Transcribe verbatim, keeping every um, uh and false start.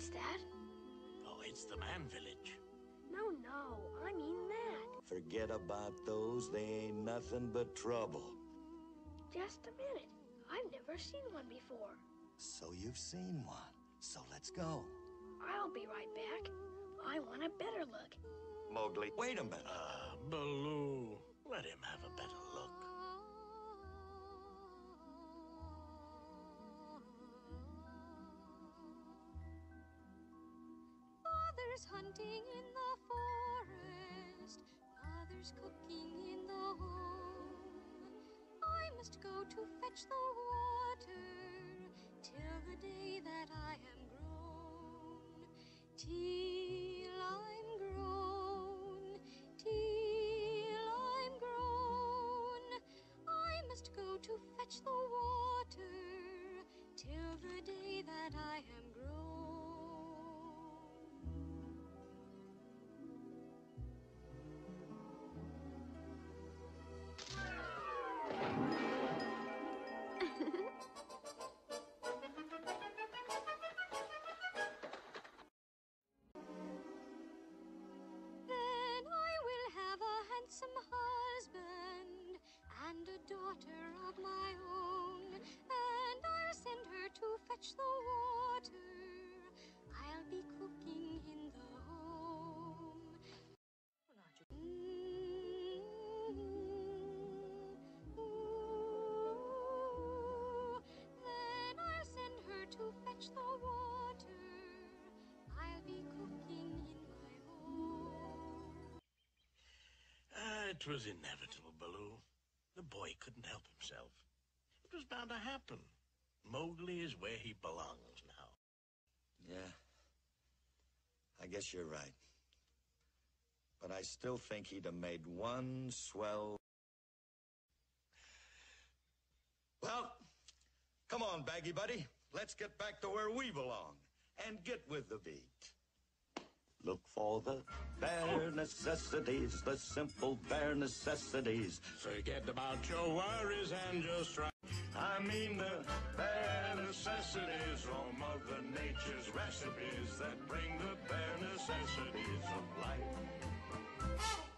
What's that? Oh, it's the man village. No, no, I mean that. Forget about those. They ain't nothing but trouble. Just a minute. I've never seen one before. So you've seen one. So let's go. I'll be right back. I want a better look. Mowgli, wait a minute. Ah, uh, Baloo. Let him have a better look. Father's hunting in the forest, mother's cooking in the home. I must go to fetch the water till the day that I am grown. Till I'm grown, till I'm grown. I must go to fetch the water till the day that I am grown. Some husband and a daughter of my own, and I'll send her to fetch the water. I'll be cooking in the home. Ooh, then I'll send her to fetch the water. I'll be cooking in my home. Uh, it was inevitable, Baloo. The boy couldn't help himself. It was bound to happen. Mowgli is where he belongs now. Yeah. I guess you're right. But I still think he'd have made one swell... Well, come on, Baggy Buddy. Let's get back to where we belong and get with the beat. Look for the bare necessities, the simple bare necessities. Forget about your worries and just try. I mean the bare necessities, or Mother Nature's recipes that bring the bare necessities of life.